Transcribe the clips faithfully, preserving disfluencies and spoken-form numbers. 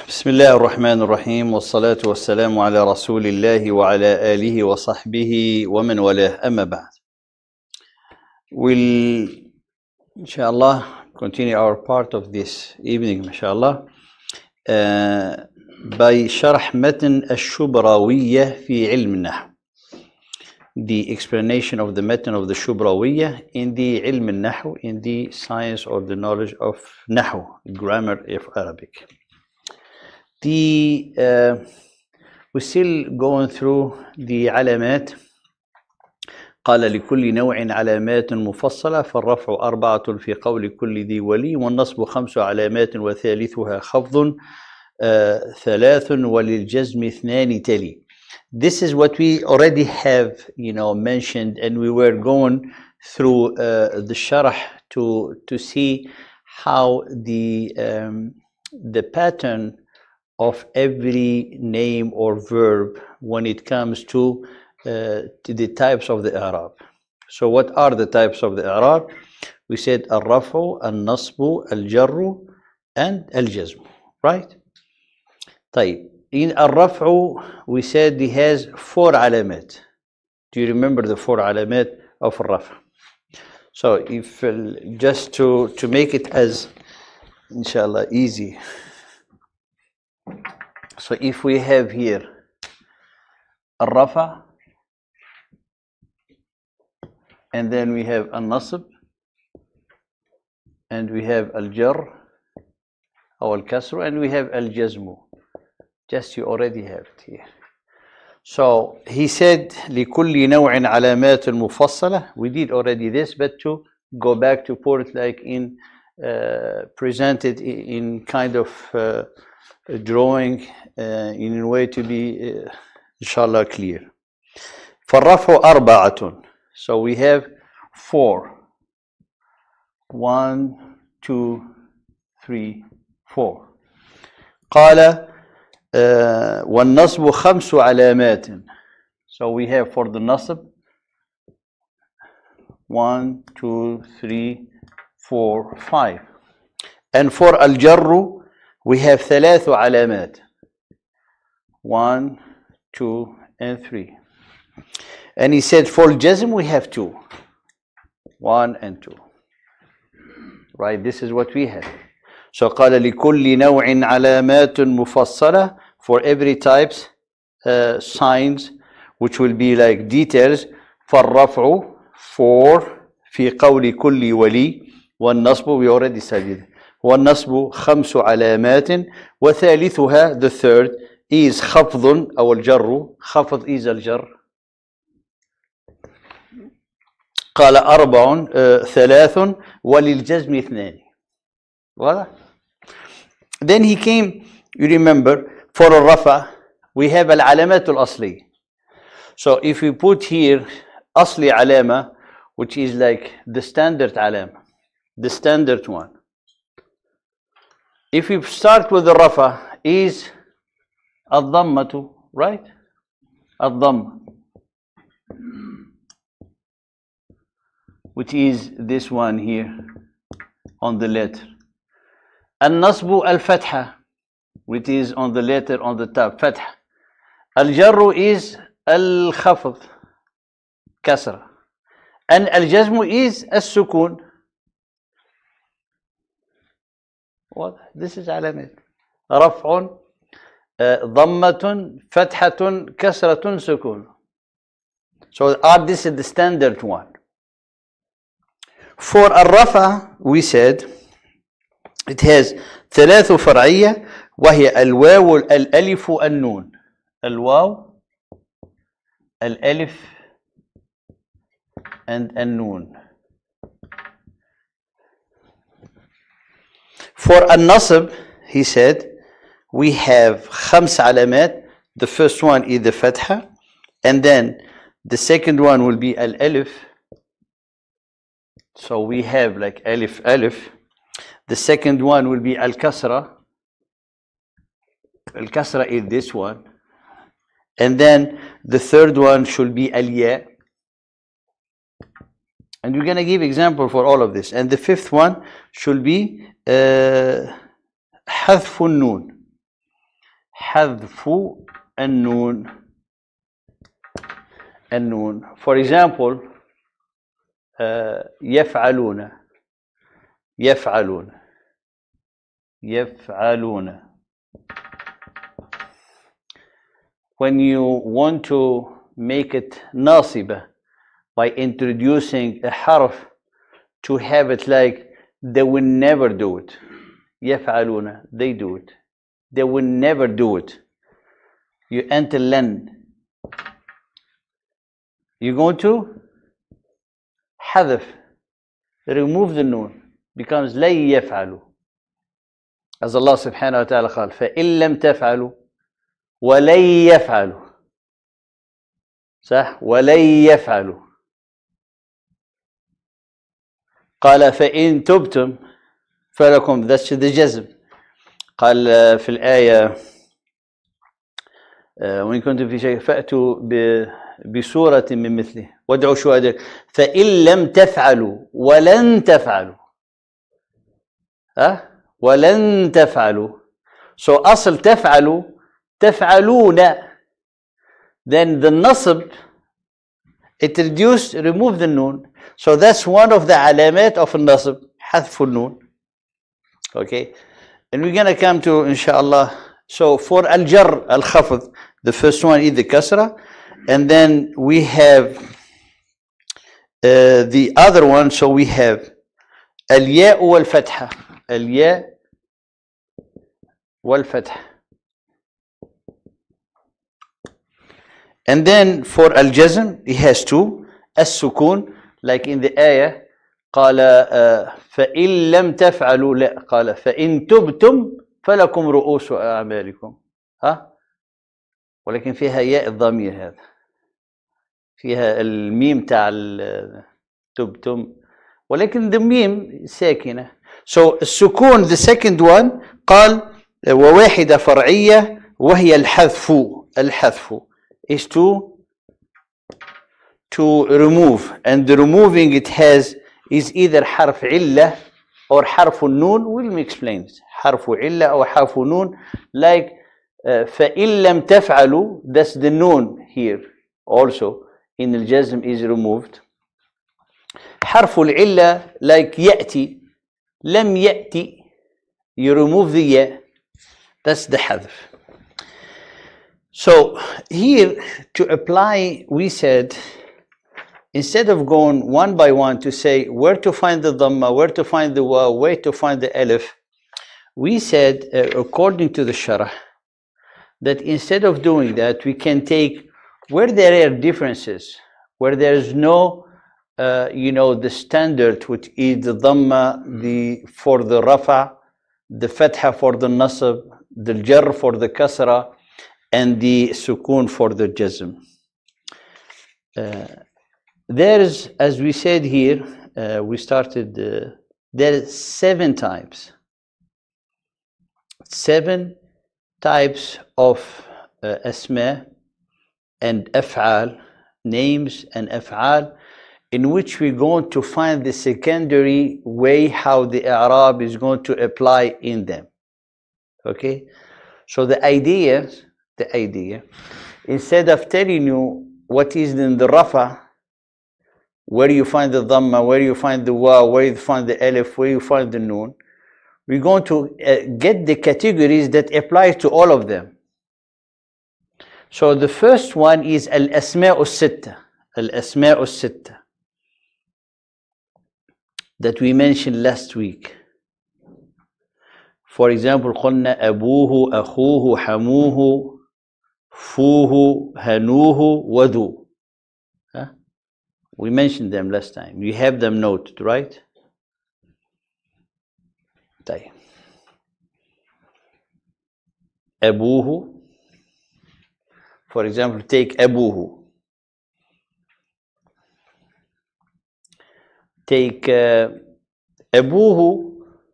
بسم الله الرحمن الرحيم والصلاة والسلام على رسول الله وعلى آله وصحبه ومن والاه أما بعد. We'll inshallah continue our part of this evening inshallah uh, by شرح متن الشبراوية في علم النحو. The explanation of the متن of the شبراوية in the علم النحو, in the science or the knowledge of نحو, grammar of Arabic. The uh, we're still going through the علامات. قال لكل نوع علامات مفصلة فالرفع أربعة في قول كل ذي ولي والنصب خمس علامات وثالثها خفض uh, ثلاث وللجزم اثنان تلي. This is what we already have, you know, mentioned, and we were going through uh, the sharh to to see how the um, the pattern of every name or verb when it comes to, uh, to the types of the i'rab. So what are the types of the i'rab? We said al-raf'u, al-nasbu, al-jarru, and al-jazmu, right? طيب. In al-raf'u, we said he has four alamat. Do you remember the four alamat of al-raf'? So if uh, just to to make it as inshallah easy. So if we have here al-rafa, and then we have al-nasb, and we have al-jar or al-kasr, and we have al-jazmu. Just you already have it here. So he said لكل نوع علامات مفصلة. We did already this, but to go back to put it like in uh, presented in kind of uh, drawing uh, in a way to be uh, inshallah clear. فالرفع أربعة. So we have four. One, two, three, four. قال uh, والنصب خمس علامات. So we have for the nasb one, two, three, four, five. And for al-jarru we have ثلاث علامات. One, two, and three. And he said for jazm we have two. One and two. Right? This is what we have. So قال لكل نوع علامات مفصلة. For every types uh, signs which will be like details. فالرفع for في قول كل ولي والنصب we already studied. والنصب خمس علامات وثالثها the third is خفض أو الجر. خفض is الجر. قال أربع uh, ثلاث وللجزم اثنان. واضح? Then he came, you remember, for الرفع we have العلامات الأصلية. So if we put here أصلي علامة, which is like the standard علامة, the standard one. If we start with the rafa, is الضمة, right? الضم, which is this one here on the letter. النصب الفتحة, which is on the letter on the top, فتحة. الجر is الخفض, كسرة. And الجزم is السكون. What? This is علامات. رفع ضمة فتحة كسرة سكون. So are this is the standard one. For الرفع we said it has ثلاث فرعية وهي الواو الألف النون. الواو الألف and النون. For النصب he said we have خمس علامات. The first one is the فتحة, and then the second one will be الألف. So we have like ألف ألف. The second one will be الكسرة. الكسرة is this one. And then the third one should be الياء. And we're going to give example for all of this. And the fifth one should be uh, حذف النون. حذف النون. النون. For example, uh, يفعلون يفعلون يفعلون. When you want to make it ناصبة by introducing a حرف to have it like they will never do it. يفعلون, they do it. They will never do it. You enter لن. You're going to حذف, remove the noon, becomes لن يفعلوا. As Allah subhanahu wa ta'ala قال فإن لم تفعلوا ولن يفعلوا. صح؟ ولن يفعلوا. قال فإن تبتم فلكم, that's the جزم. قال في الآية وإن كنتم في شيء فأتوا بسورة من مثله وادعوا شهداءكم فإن لم تفعلوا ولن تفعلوا. ها؟ ولن تفعلوا. So أصل تفعلوا تفعلون. Then the nasb, it reduced, remove the noon. So that's one of the علامات of النصب, حذف النون. Okay, and we're gonna come to inshallah. So for al-jar, al-khafd, the first one is the kasra, and then we have uh, the other one. So we have al-ya wal-fatha, al-ya wal-fatha. And then for al-jazm, it has two, as-sukun, like in the ayah, قال فإن لم تفعلوا لا قال فإن تبتم فلكم رؤوس أعمالكم. ها؟ ولكن فيها ياء الضمير, هذا فيها الميم تاع تبتم, ولكن the ميم ساكنة. So السكون, the second one, قال وواحدة فرعية وهي الحذف. الحذف is to to remove, and the removing it has is either حرف علة or حرف النون. We'll explain it. حرف علة or حرف نون, like uh, فإن لم تفعلوا, that's the noon here also in الجزم is removed. حرف العلة like يأتي, لم يأتي, you remove the ياء, that's the حذف. So here to apply, we said instead of going one by one to say where to find the dhamma, where to find the waw, where to find the alif, we said uh, according to the sharah that instead of doing that, we can take where there are differences, where there is no uh, you know, the standard which is the dhamma the for the rafa, the fatha for the nasab, the jar for the kasra, and the sukun for the jazm. Uh, there's, as we said here, uh, we started, uh, there's seven types. Seven types of uh, asma and af'al, names and af'al, in which we're going to find the secondary way how the i'rab is going to apply in them. Okay? So the idea, the idea, instead of telling you what is in the rafa, where you find the dhamma, where you find the waw, where you find the alif, where you find the noon, we're going to uh, get the categories that apply to all of them. So the first one is al-asma'u sitta, al-asma'u sitta, that we mentioned last week. For example, قلنا أبوه, أخوه, حموه, فوه, هنوه, وذو. Huh? We mentioned them last time. You have them noted, right? طيب. أبوه, for example, take أبوه. Take uh, أبوه.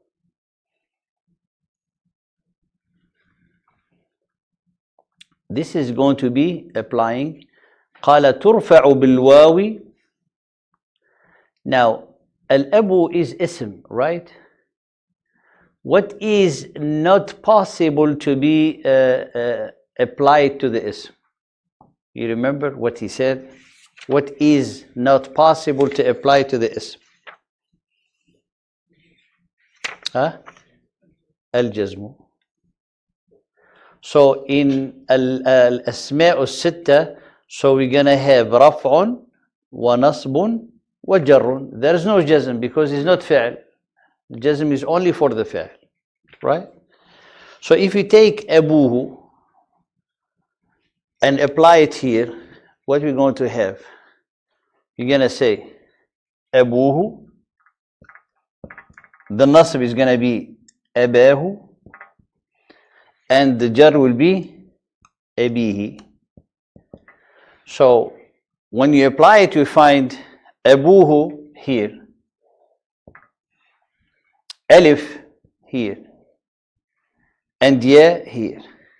This is going to be applying قال ترفع بالواو. Now, al-abu is ism, right? what is not possible to be uh, uh, applied to the ism? You remember what he said? What is not possible to apply to the ism? Huh? Al-jazmu. So in al-asma' al-sitta, so we're going to have raf'un wa nasbun wa jarrun. There is no jazm because it's not fi'l. Jazm is only for the fi'l, right? So if you take abuhu and apply it here, what we're going to have? You're going to say abuhu. The nasb is going to be abahu, and the jar will be abihi. So when you apply it, you find abuhu here, alif here, and ya here.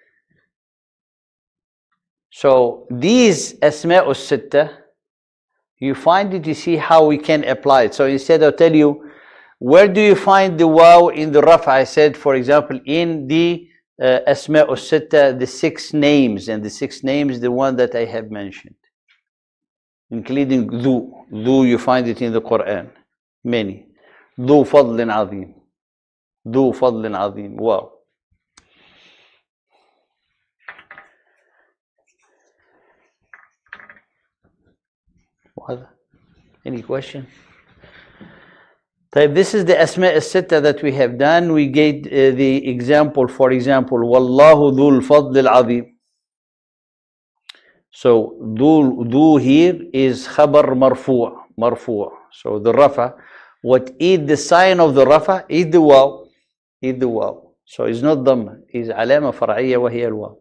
So these asma' al-sitta, you find it, you see how we can apply it. So instead I'll tell you, where do you find the waw in the rafa? I said, for example, in the uh, asma' al-sitta, the six names, and the six names, the one that I have mentioned, including dhu. Dhu, you find it in the Quran, many. Dhu fadlin azim. Dhu fadlin azim. Wow. Any question? This is the asma' al-sitta that we have done. We gave uh, the example, for example, Wallahu dhul fadl al-azim. So dhul, dhu here is khabar marfu', marfu'. So the rafa, what is the sign of the rafa is the waw, is the waw. So it's not dhamma, it's alama far'iyya wa hiya al-waw.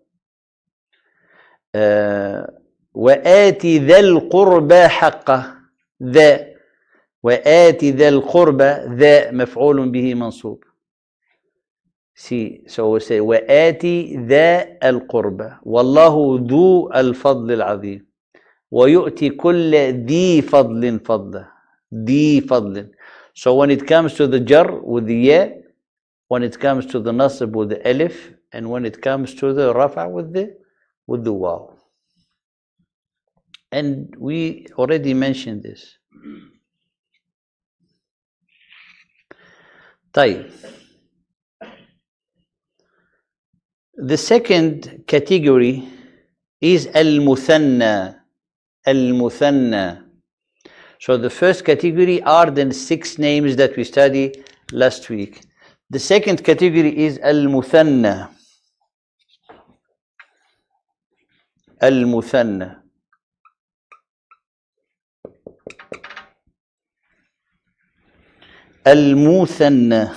وآتي ذا القربى حقه. ذا وآتي ذا القربى, ذا مفعول به منصوب. See, so we say وآتي ذا القربى والله ذو الفضل العظيم ويؤتي كل ذي فضل فضله. ذي فضل. So when it comes to the jar with the ya, when it comes to the nasb with the alif, and when it comes to the rafa with the with the waw. And we already mentioned this. طيب. The second category is al-muthanna. Al-muthanna. So the first category are the six names that we studied last week. The second category is al-muthanna. Al-muthanna. Al-muthanna.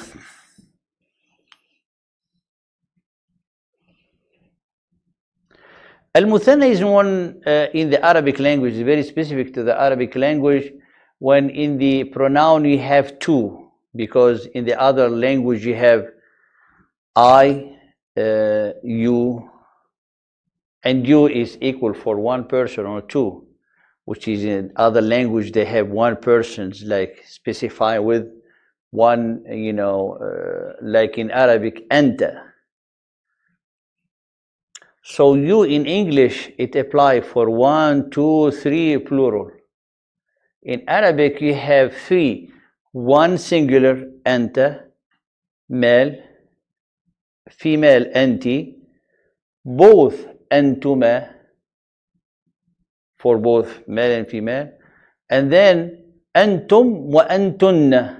Al-muthanna is one uh, in the Arabic language, very specific to the Arabic language, when in the pronoun you have two, because in the other language you have I, uh, you, and you is equal for one person or two, which is in other language they have one person's like specify with one, you know, uh, like in Arabic, anta. So you in English, it apply for one, two, three, plural. In Arabic, you have three. One singular, anta, male, female, anti, both antuma, for both male and female, and then antum wa antunna.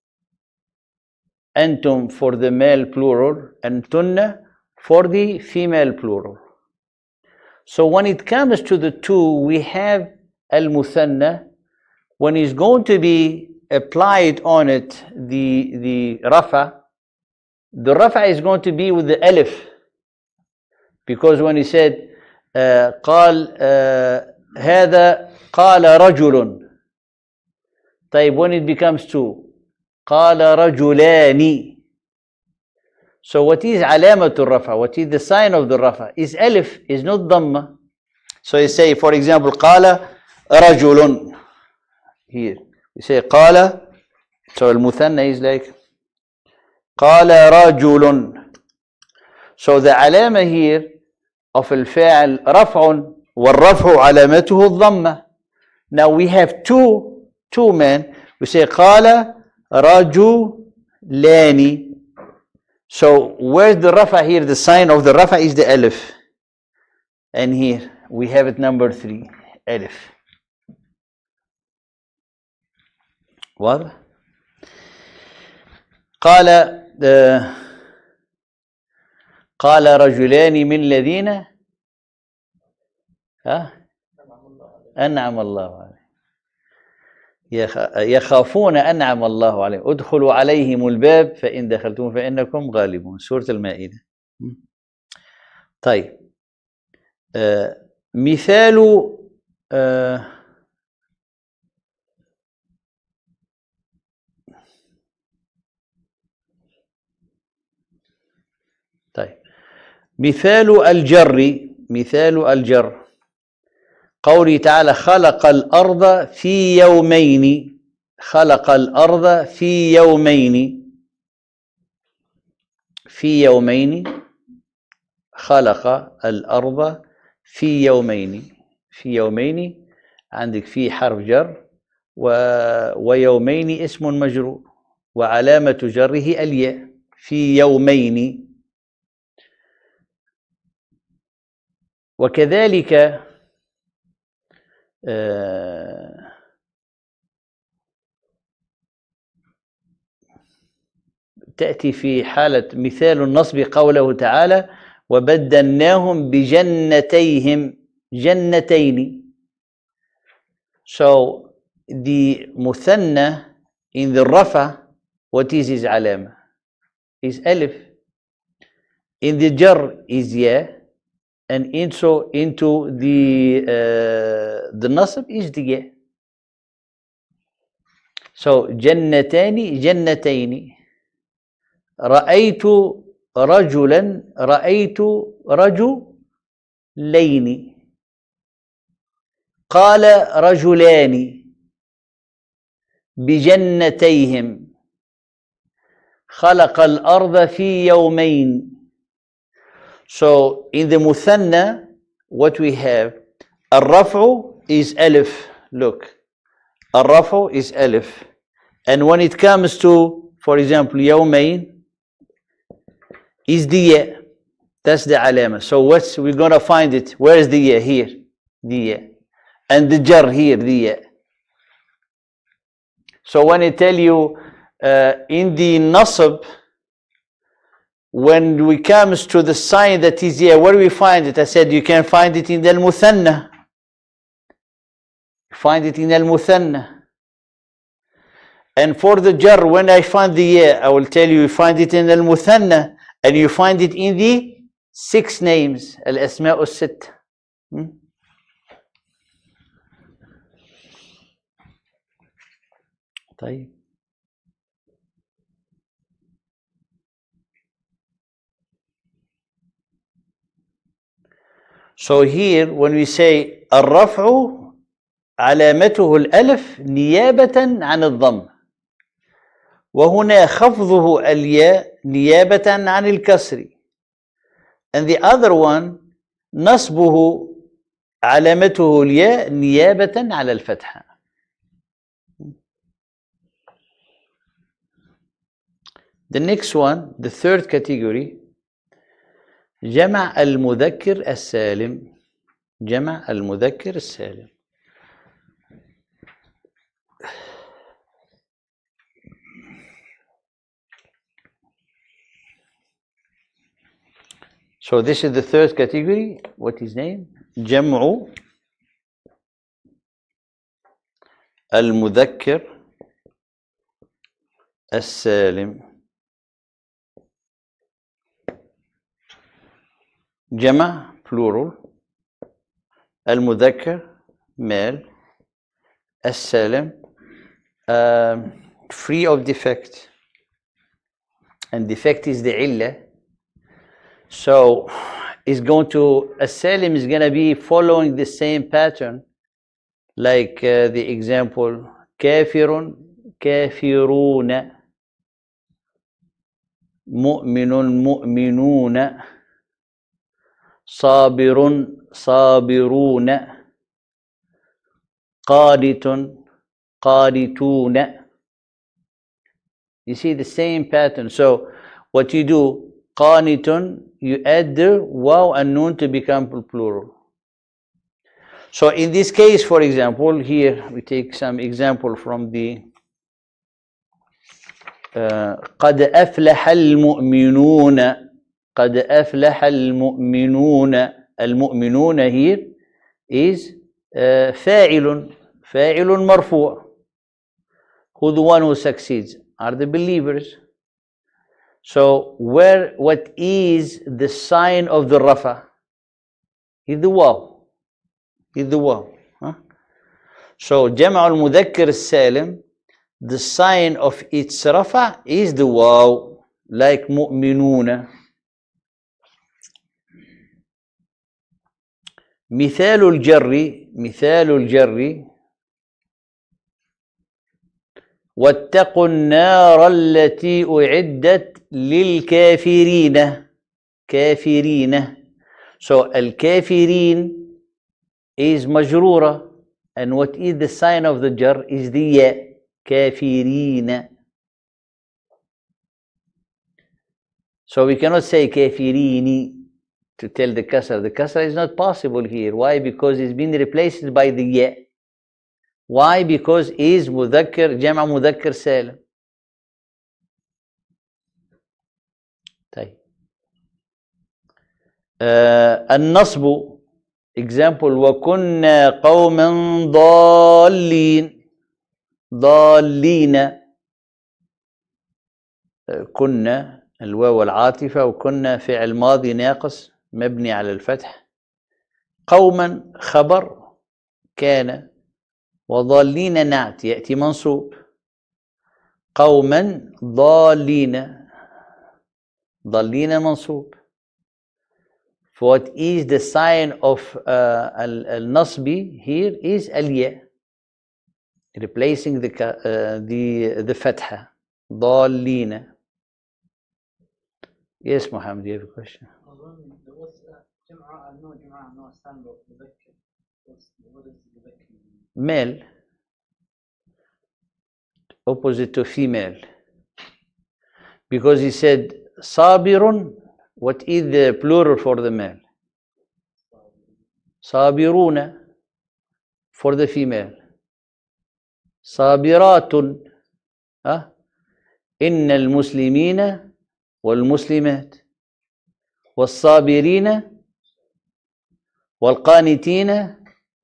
Antum for the male plural, and tunna for the female plural. So when it comes to the two, we have al-muthanna. When it's going to be applied on it, the, the rafa, the rafa is going to be with the alif. Because when he said, قال هذا قال رجل. طيب, when it becomes two, قال رجلان. So what is alamatul rafa? What is the sign of the rafa? Is alif, is not dhamma. So you say, for example, قال رجل. Here, you say قال. So al-muthanna is like قال رجل. So the علامة here of الفاعل رفع والرفع علامته الضمة. Now we have two two men. We say قال رجلان. So where's the rafa here? The sign of the rafa is the alif. And here we have it number three, alif. واضح؟ قال uh, قال رجلان من الذين ها أنعم الله عليهم يخافون أنعم الله عليهم ادخلوا عليهم الباب فإن دخلتم فإنكم غالبون. سورة المائدة. طيب آه مثال آه طيب مثال الجر مثال الجر قوله تعالى خلق الأرض في يومين. خلق الأرض في يومين. في يومين خلق الأرض في يومين. في يومين عندك في حرف جر و... ويومين اسم مجرور وعلامة جره الياء. في يومين. وكذلك آه تأتي في حالة مثال النصب قوله تعالى وبدلناهم بجنتيهم جنتين. So the مثنى in the rafa, what is his علامة? Is alif. In the jar is ya, and into into the uh, the nasb is the ya. So جنتان جنتين. رأيت رجلا رأيت رجلين. قال رجلان بجنتيهم. خلق الأرض في يومين. So in the مثنى what we have الرفع is ألف. Look, الرفع is ألف, and when it comes to, for example, يومين is the ya. That's the علامة. So what's we're gonna find it? Where is the ya? Here, the ya, and the jar here, the ya. So when I tell you uh, in the nasb, when we comes to the sign that is here, where do we find it? I said you can find it in the al-muthanna. Find it in al-muthanna. And for the jar, when I find the ya, I will tell you you find it in al-muthanna, and you find it in the six names, al-asma'u as-sitt. Hmm? طيب. So here when we say الرفع علامته الألف نيابة عن الضم، وهنا خفضه الياء نيابة عن الكسر. And the other one نصبه علامته الياء نيابة على الفتحة. The next one, the third category, جمع المذكر السالم. جمع المذكر السالم. So this is the third category. What is name? جمع المذكر السالم. جمع plural. المذكر male. السالم um, free of defect. And defect is the illah. So it's going to, السالم is going to be following the same pattern like uh, the example كافر كافرون. مؤمن مؤمنون، صابر صابرون، قانت قانتون. You see the same pattern. So what you do, qanitun, you add the waw and noon to become plural. So in this case, for example, here we take some example from the uh, قد أفلح المؤمنون. قد أفلح المؤمنون. المؤمنون here is uh, فاعل فاعل مرفوع. Who the one who succeeds? Are the believers. So where, what is the sign of the rafa? Is the waw. Is the waw. Huh? So Jama' al-Mudhakkar al-Salim, the sign of its rafa is the waw, like mu'minuna. مثال الجر مثال الجر واتقوا النار التي أعدت للكافرين. كافرين. So الكافرين is مجرورة, and what is the sign of the jar is the ya. كافرين. So we cannot say كافرين to tell the kasra. The kasra is not possible here. Why? Because it's been replaced by the ya. Why? Because is مذكر جمع مذكر سالم. طيب آه النصب example وكنا قوما ضالين. ضالين. آه كنا الواو العاطفة، وكنا فعل ماضي ناقص مبني على الفتح. قوما خبر كان، وضالين نعت يأتي منصوب. قوما ضالين ضالين منصوب. What is the sign of uh, al-nasbi here is al-ya, replacing the uh, the the fatha. ضالين. Yes, Muhammad, you have a question? Male, opposite to female, because he said sabirun. What is the plural for the male? Sabiruna for the female. Sabiratun. Huh? إن المسلمين والمسلمات والصابرين والقانتين.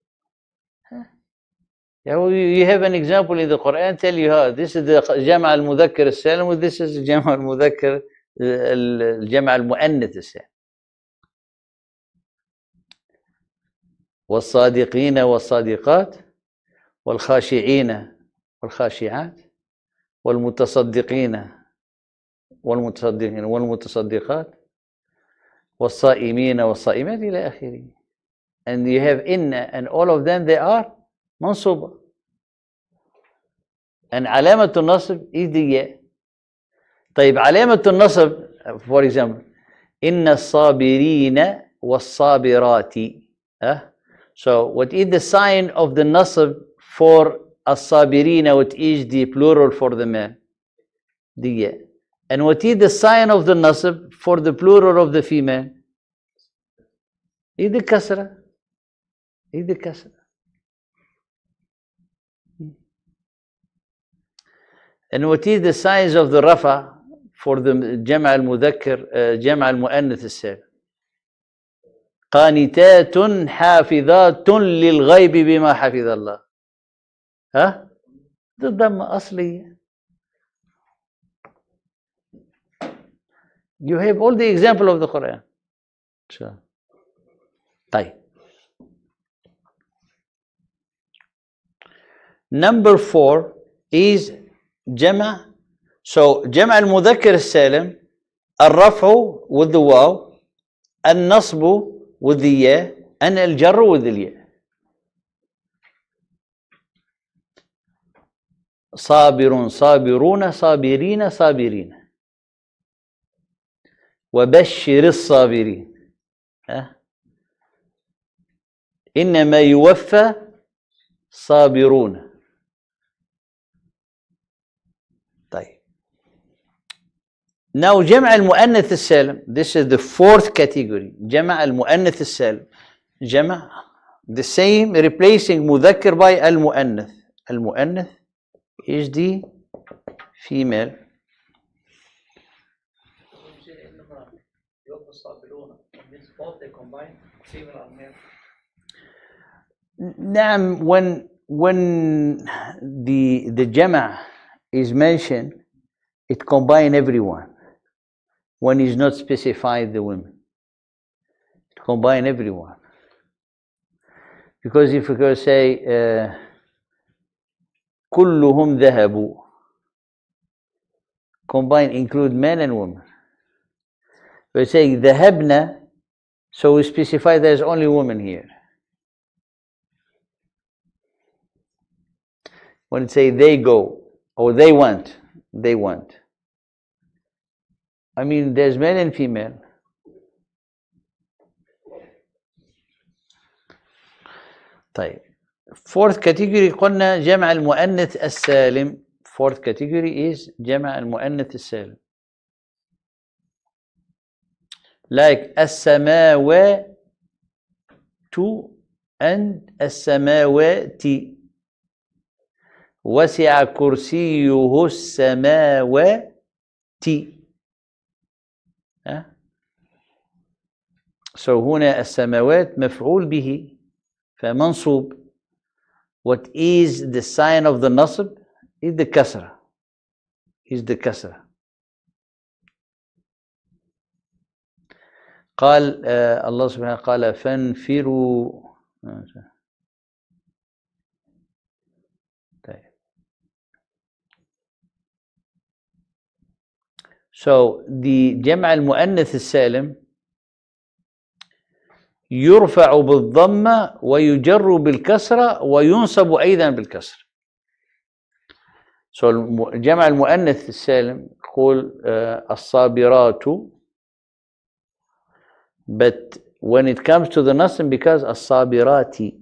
You have an example in the Quran tell you how this is the Jama' al-Mudhakkar al-Salim, this is the Jama' al-Mudhakkar الجمع المؤنث السالم. والصادقين والصادقات والخاشعين والخاشعات والمتصدقين والمتصدقين والمتصدقات والصائمين والصائمات إلى آخره. And you have inna, and all of them they are منصوبة. And علامة النصب is the ya. طيب علامة النصب for example إن الصابرين والصابرات. uh? So what is the sign of the nasb for الصابرين? What is the plural for the male? The ya. And what is the sign of the nasb for the plural of the female? Is the kasra. Is the kasra. And what is the signs of the rafa for the Jama' al-Mudhakkar, uh, Jama' al-Mu'annath al-Salim? قانتات حافظات للغيب بما حفظ الله. ها؟ ده ضمة أصلية. You have all the example of the Quran. So, طيب. Number four is Jama'. So Jama' al-Mudhakkar al-Salim, al-Raf'u with the waw, al-Nasbu with the ya, and al-Jarru with the ya. Sabirun, sabiruna, sabirina, sabirina. وبشر الصابرين. ها؟ إنما يوفى صابرون. طيب. Now جمع المؤنث السالم. This is the fourth category. جمع المؤنث السالم. جمع the same replacing مذكر by المؤنث. المؤنث is the female. نعم, when when the the جمع is mentioned, it combines everyone. When it's not specified the women, it combines everyone. Because if we could say uh, كلهم ذهبوا, combine include men and women. We say ذهبنا, so we specify there's only women here. When it say they go or they went, they went. I mean, there's male and female. طيب. Fourth category قلنا جمع المؤنث السالم. Fourth category is جمع المؤنث السالم. Like السماوات and السماوات. وسع كرسيه السماوات. ها؟ So هنا السماوات مفعول به فمنصوب. What is the sign of the nasb? Is the kasra. Is the kasra. قال uh, الله سبحانه قال فانفروا. So the جمع المؤنث السالم يرفع بالضمة ويجر بالكسرة وينصب أيضا بالكسر. So جمع المؤنث السالم يقول uh, الصابرات, but when it comes to the nasb because الصابرات.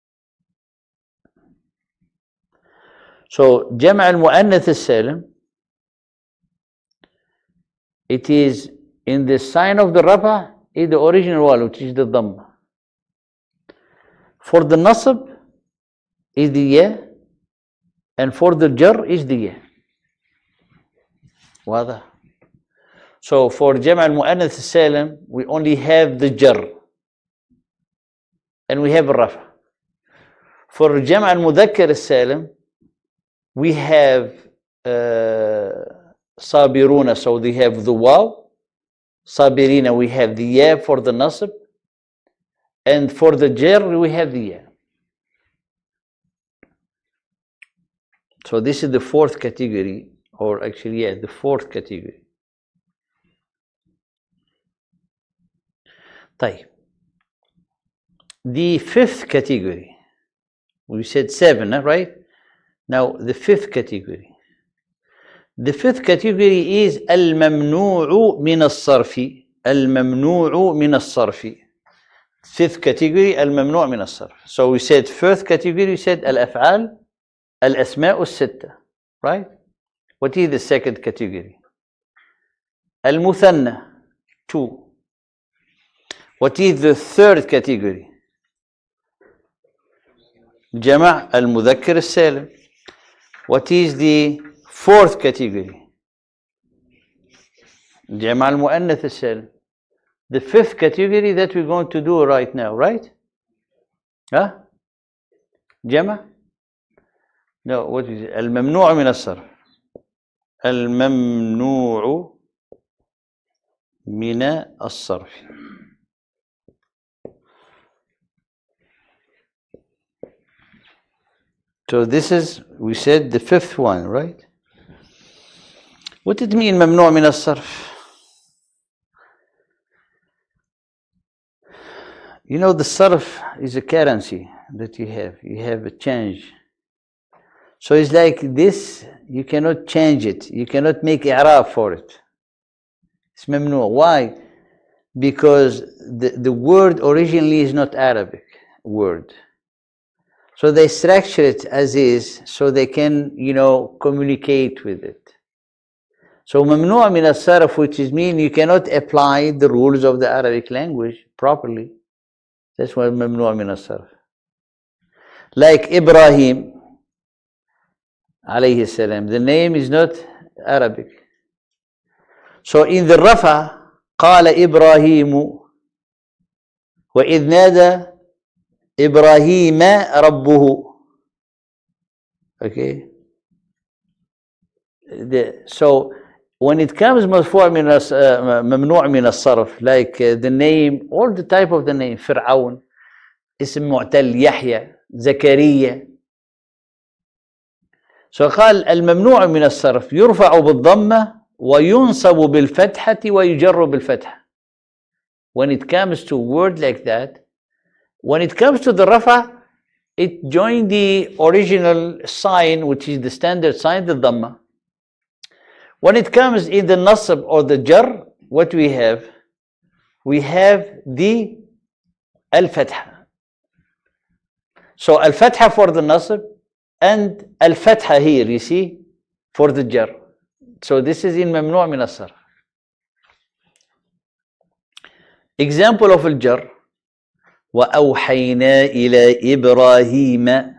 So جمع المؤنث السالم, it is in the sign of the rafa is the original one, which is the dhamma. For the nasb is the ya, and for the jar is the ya. واضح. So for جمع المؤنث السالم we only have the jar and we have rafa. For جمع المذكر السالم we have uh, صابرون, so they have the waw. صابرين we have the ya for the nasb, and for the jar we have the ya. So this is the fourth category, or actually yeah, the fourth category. طيب. The fifth category, we said seven, right? Now the fifth category. The fifth category is الممنوع من الصرف. الممنوع من الصرف. Fifth category الممنوع من الصرف. So we said first category, we said الأفعال الأسماء الستة, right? What is the second category? المثنى, two. What is the third category? جمع المذكر السالم. What is the fourth category? جمع المؤنث السالم. The fifth category that we're going to do right now, right? Huh? جمع? No, what is it? الممنوع من الصرف. الممنوع من الصرف. So this is, we said, the fifth one, right? What did it mean ممنوع من الصرف? You know, the sarf is a currency that you have. You have a change. So it's like this, you cannot change it. You cannot make i'rab for it. It's mamnu'. Why? Because the, the word originally is not Arabic word. So they structure it as is so they can, you know, communicate with it. So mamnu' min as-sarf, which is mean you cannot apply the rules of the Arabic language properly. That's why mamnu' min as-sarf. Like Ibrahim alayhi salam, the name is not Arabic. So in the rafa, قال إبراهيم وإذ نادى إبراهيم ربه. Okay. The, so when it comes مرفوع من ممنوع من الصرف, like uh, the name, all the type of the name, فرعون, اسم معتل, يحيى, زكريا. So قال الممنوع من الصرف يرفع بالضمة وينصب بالفتحة ويجر بالفتحة. When it comes to word like that, when it comes to the rafa, it joins the original sign, which is the standard sign, the dhamma. When it comes in the nasab or the jar, what we have? We have the al-fatha. So al-fatha for the nasab and al-fatha here, you see, for the jar. So this is in mamnu' min as-sarf. Example of al-jar. وأوحينا إلى إبراهيم.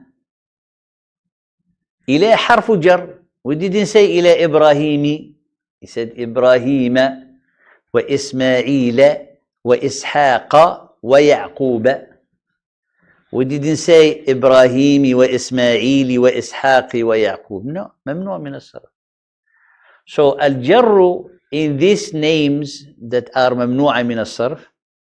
إلى حرف جر. We didn't say إلى إبراهيم. He said إبراهيم وإسماعيل وإسحاق ويعقوب. We didn't say إبراهيم وإسماعيل وإسحاق ويعقوب. No, ممنوع من الصرف. So الجر in these names that are ممنوع من الصرف,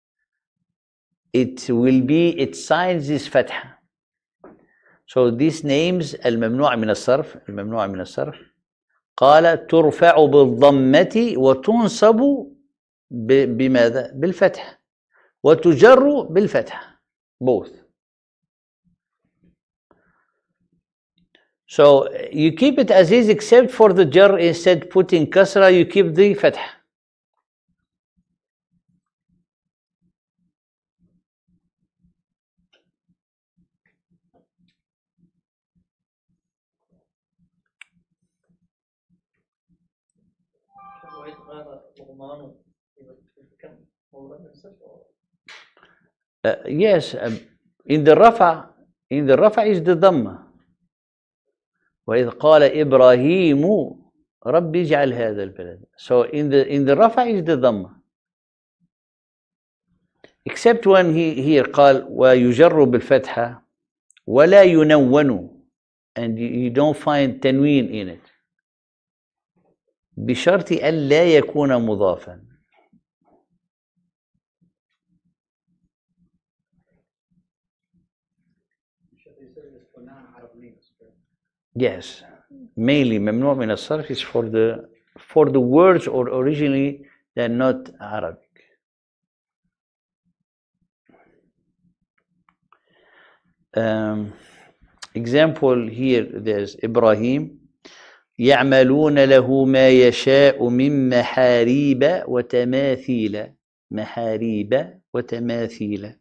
it will be, it signs this fatha. So these names الممنوع من الصرف, الممنوع من الصرف, قال ترفع بالضمة وتنصب بماذا؟ بالفتح وتجر بالفتح. Both. So you keep it as is except for the jar, instead putting kasra, you keep the fatha. Uh, yes, um, in the rafa, in the rafa is the dhamma. وإذ قال إبراهيم رب اجعل هذا البلد. So in the in the rafa is the dhamma. Except when he here قال ويجر بالفتحة ولا ينون, and you, you don't find تنوين in it. بشرط أن لا يكون مضافا. Yes, mainly ممنوع من الصرف is for the for the words or originally they're not Arabic. Um, example here, there's Ibrahim. يعملون له ما يشاء من محاريب وتماثيل. محاريب وتماثيل.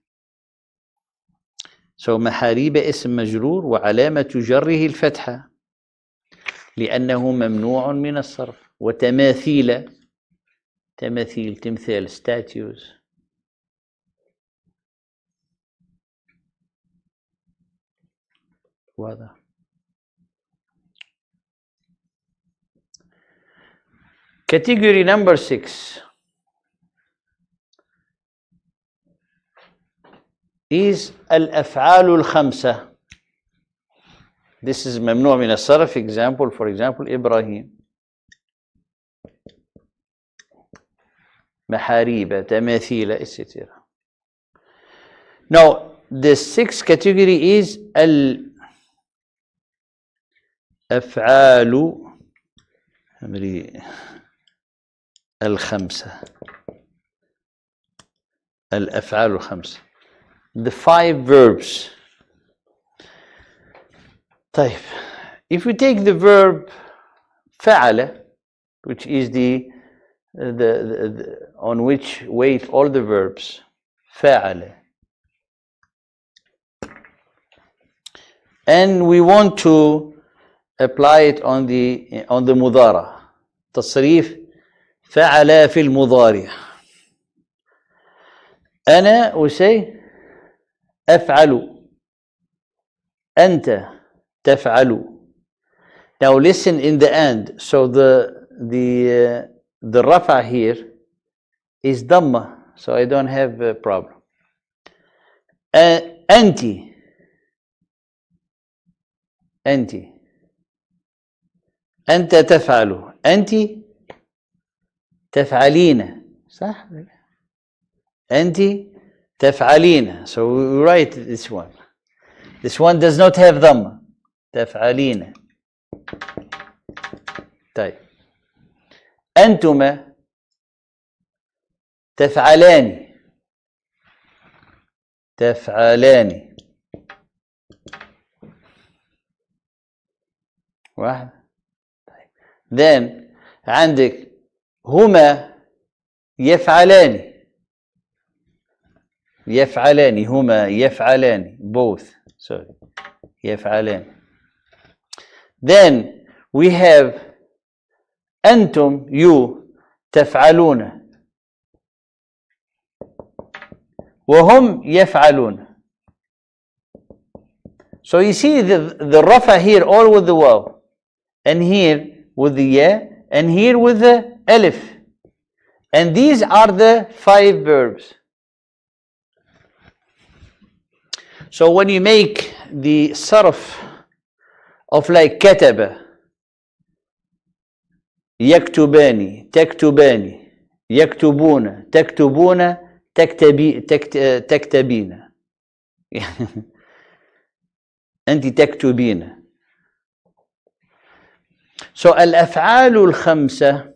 So محاريب اسم مجرور وعلامة جره الفتحة لأنه ممنوع من الصرف. وتماثيل, تماثيل, تمثال, statues. واضح. Category number six is الأفعال الخمسة. This is ممنوع من الصرف. Example, for example, إبراهيم, محاريب, تماثيل, et cetera. Now, the sixth category is الأفعال الخمسة. الأفعال الخمسة. The five verbs. طيب, if we take the verb فعل, which is the the, the, the on which wait all the verbs. فعل. And we want to apply it on the on the مضارع. تصريف فعل في المضارع. أنا we say أفعل. أنت تفعل. Now listen in the end. So the the uh, the rafa here is dhamma, so I don't have a problem. Uh, أنت أنت أنت تفعل. أنت تفعلين. صح؟ أنت تفعلين. So we write this one. This one does not have dhamma. تفعلين. طيب. أنتما تفعلان. تفعلان. واحد. طيب. Then عندك هما يفعلان. يفعلان. هما يفعلان. Both. Sorry. يفعلان. Then we have أنتم you تفعلون وهم يفعلون. So you see the, the rafa here all with the waw, and here with the ya, and here with the alif. And these are the five verbs. So when you make the sarf of like كتب يكتبان تكتبان يكتبون تكتبون تكتبي تكت تكتبين أنت تكتبين. So الأفعال الخمسة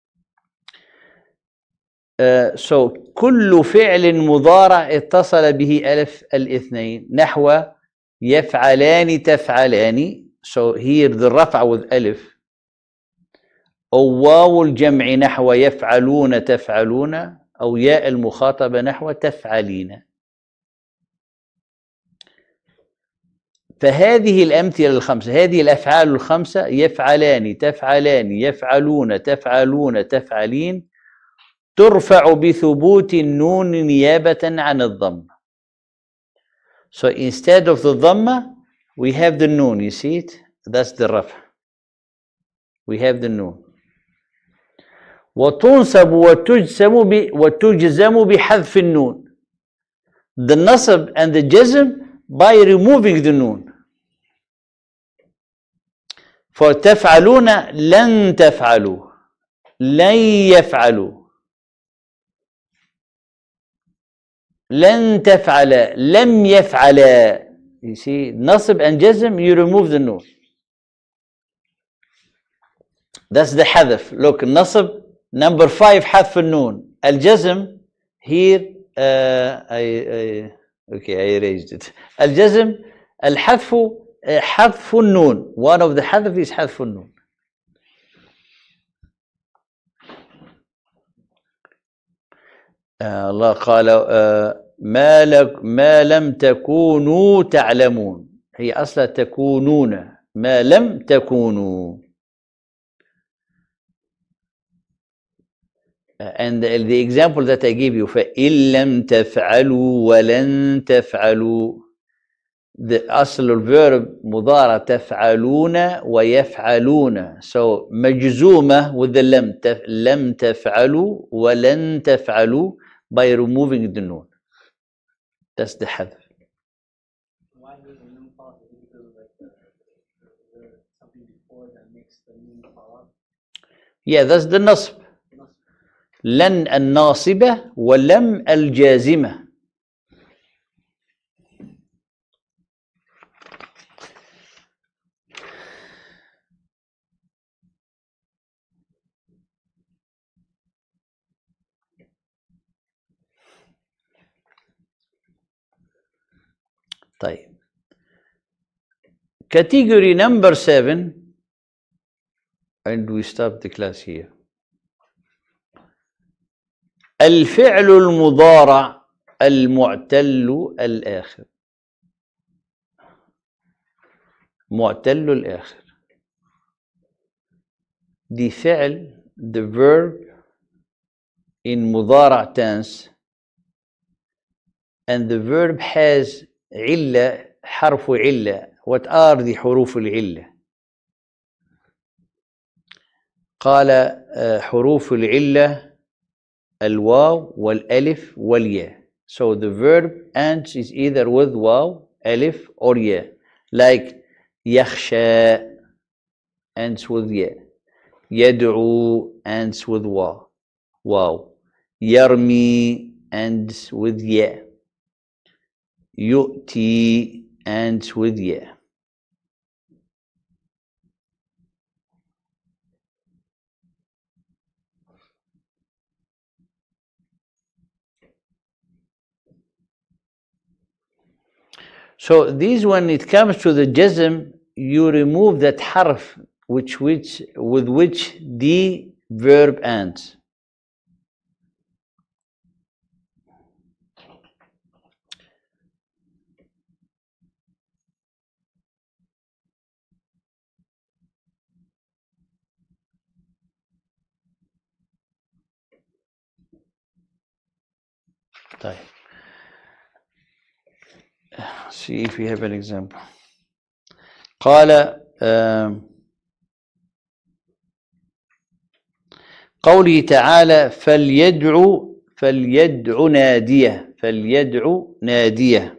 uh, so كل فعل مضارع اتصل به ألف الاثنين نحو يفعلان تفعلان. So here the رفع with ألف أو واو الجمع نحو يفعلون تفعلون أو ياء المخاطبة نحو تفعلين. فهذه الأمثلة الخمسة، هذه الأفعال الخمسة يفعلان تفعلان يفعلون تفعلون تفعلين ترفع بثبوت النون نيابة عن الضم. So instead of the dhamma we have the noon. You see it? That's the raf. We have the noon. وتنصب وتجزم ب وتجزم بحذف النون. The nasab and the jazm by removing the noon. For تفعلون لن تفعلوا لن يفعلوا لن تفعل لم يفعل. You see, nasab and jazm, you remove the noon. That's the hadaf. Look, nasab, number five, hadf al-noon. Al-jazm, here, uh, I, I, okay, I erased it. Al-jazm, al-hadfu, uh, hadfu al-noon. One of the hadaf is hadfu al-noon. Uh, Allah قال uh, ما, لك ما لم تكونوا تعلمون. هي أصلا تكونون ما لم تكونوا. And the, the example that I give you فإن لم تفعلوا ولن تفعلوا. The أصل الverb مضارع تفعلون ويفعلون. So مجزومة with the لم تف, لم تفعلوا ولن تفعلوا by removing the noon. That's the hadf. Why does the noon fall? Is it because of like the, the, something before that makes the noon fall off? Yeah, that's the nasb. لن الناصبة ولم الجازمة. طيب. Category number seven, and we stop the class here. الفعل المضارع المعتل الآخر. معتل الآخر. The فعل, the verb in مضارع tense, and the verb has علة, حرف علة. What are the حروف العلة؟ قال حروف العلة الواو والألف والياء. So the verb ends is either with واو, ألف or ياء. Like يخشى ends with ياء. يدعو ends with واو. واو. يرمي ends with ياء. يؤتي ends with ياء. So these, when it comes to the jazm, you remove that harf which which with which the verb ends. طيب. See if we have an example. قال قوله تعالى فليدعو فليدعو ناديه فليدعو ناديه.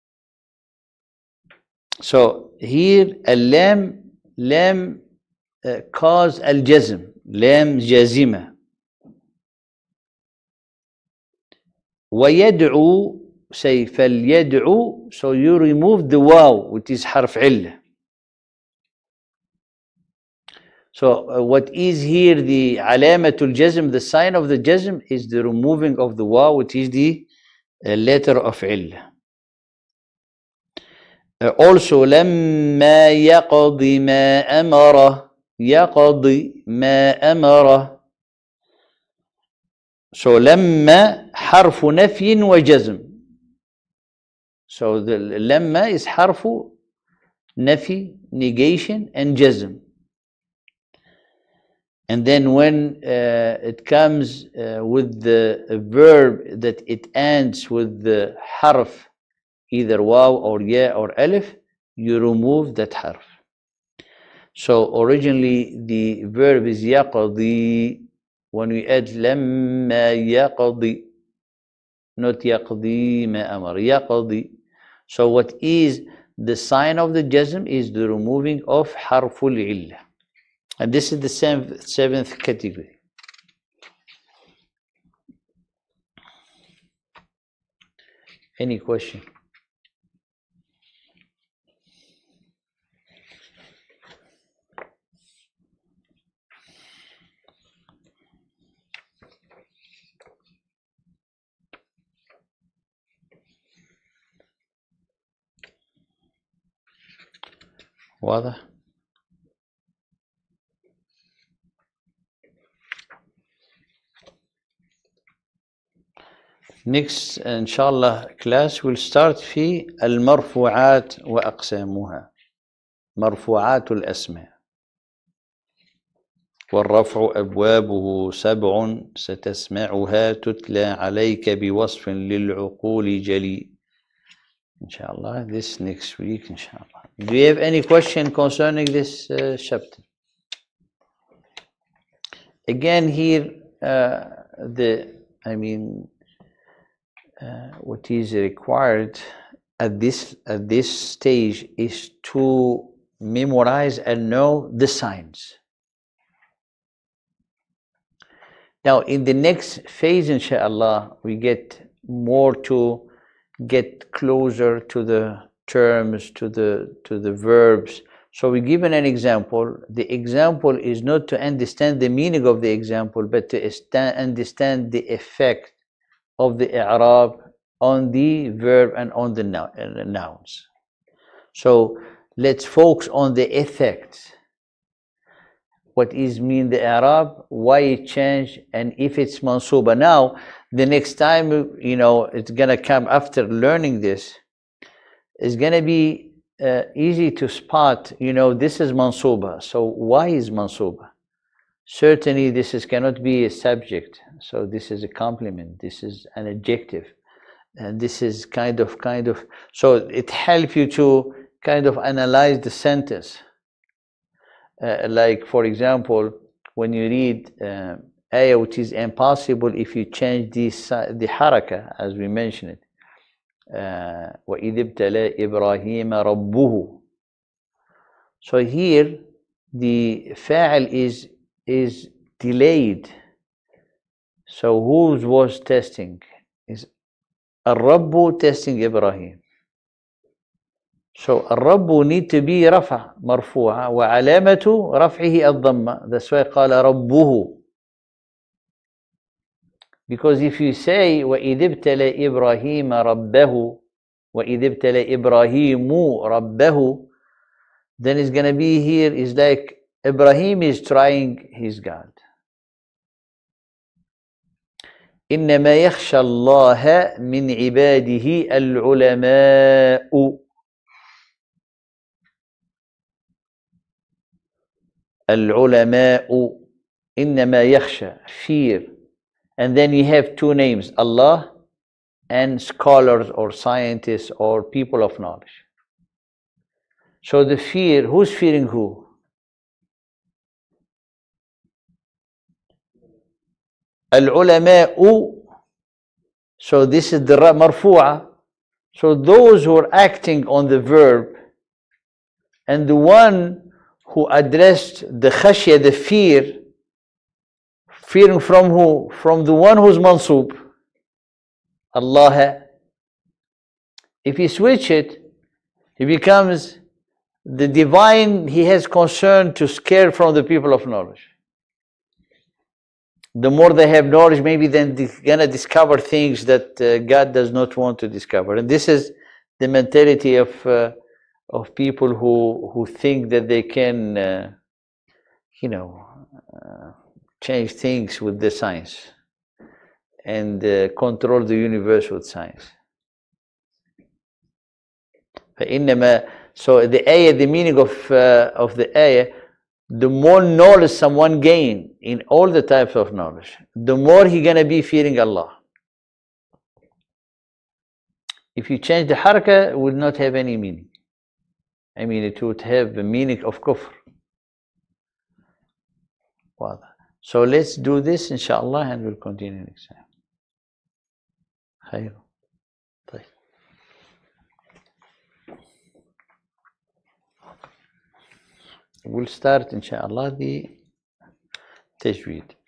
So here اللام لام cause الجزم, لام جازمة. ويدعو say فليدعو, so you remove the واو which is حرف علة. So uh, what is here the علامة الجزم, the sign of the jazm is the removing of the واو which is the uh, letter of علة. Uh, also لما يقضي ما أمره, يقضي ما أمره. So لما حرف نفي وجزم. So the لما is حرف نفي, negation and jazm. And then when uh, it comes uh, with the verb that it ends with the harf, either waw or ya or alif, you remove that harf. So originally the verb is yaqdi. When we add lamma yaqdi, not yaqdi ma amar, yaqdi. So what is the sign of the jazm is the removing of harful illah. And this is the same seventh category. Any question? واضح؟ Next inshallah class will start في المرفوعات وأقسامها. مرفوعات الأسماء. والرفع أبوابه سبع ستسمعها تتلى عليك بوصف للعقول جلي. Inshallah, this next week, inshallah. Do you have any question concerning this uh, chapter? Again, here, uh, the, I mean, uh, what is required at this at this stage is to memorize and know the signs. Now, in the next phase, inshallah, we get more to get closer to the terms, to the to the verbs. So we given an example. The example is not to understand the meaning of the example, but to understand the effect of the i'rab on the verb and on the nouns. So let's focus on the effect. what is mean the Arab, why it changed, and if it's mansuba. Now, the next time, you know, it's gonna come after learning this, it's gonna be uh, easy to spot, you know, this is mansuba. So why is mansuba? Certainly, this is cannot be a subject. So this is a complement. This is an adjective, and this is kind of, kind of. So it helps you to kind of analyze the sentence. Uh, like, for example, when you read uh, ayah, which is impossible if you change this, uh, the haraka, as we mentioned it. Uh, وَإِذِ ابْتَلَى إِبْرَاهِيمَ رَبُّهُ. So here, the fa'al is, is delayed. So who was testing? Is الرب testing Ibrahim. So الرب need to be رفع مرفوعة وعلامة رفعه الضمة. That's why قال ربه. Because if you say وَإِذِ ابْتَلَى إِبْرَاهِيمَ رَبَّهُ وَإِذِ ابْتَلَى إِبْرَاهِيمُ رَبَّهُ, then it's going to be here is like Ibrahim is trying his God. إِنَّمَا يَخْشَى اللَّهَ مِنْ عِبَادِهِ الْعُلَمَاءُ. العلماء. إنما يخشى, fear. And then you have two names, Allah and scholars or scientists or people of knowledge. So the fear, who's fearing who? العلماء. So this is the marfu'a. So those who are acting on the verb, and the one who addressed the khashya, the fear, fearing from who? From the one who's mansub, Allah. If you switch it, he becomes the divine, he has concern to scare from the people of knowledge. The more they have knowledge, maybe then they're gonna discover things that uh, God does not want to discover. And this is the mentality of uh, of people who who think that they can, uh, you know, uh, change things with the science and uh, control the universe with science. So the ayah, the meaning of uh, of the ayah, the more knowledge someone gain in all the types of knowledge, the more he gonna be fearing Allah. If you change the haraka, it would not have any meaning. I mean, it would have the meaning of kufr. So let's do this, inshallah, and we'll continue next time. Khair. We'll start, inshallah, the tajweed.